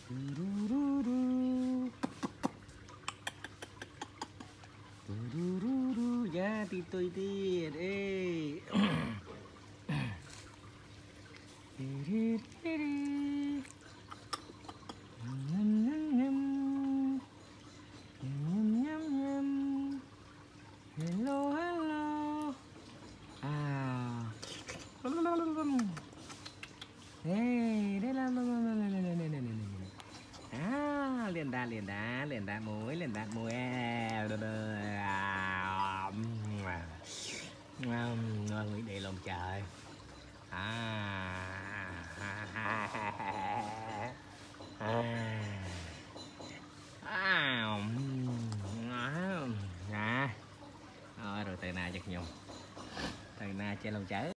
Ya tôi đi đi. Hello hello. Hey, đây là liền đá muối ngon nghĩ đi lòng trời. Rồi từ nào giật nhung từ nào trên lòng trời.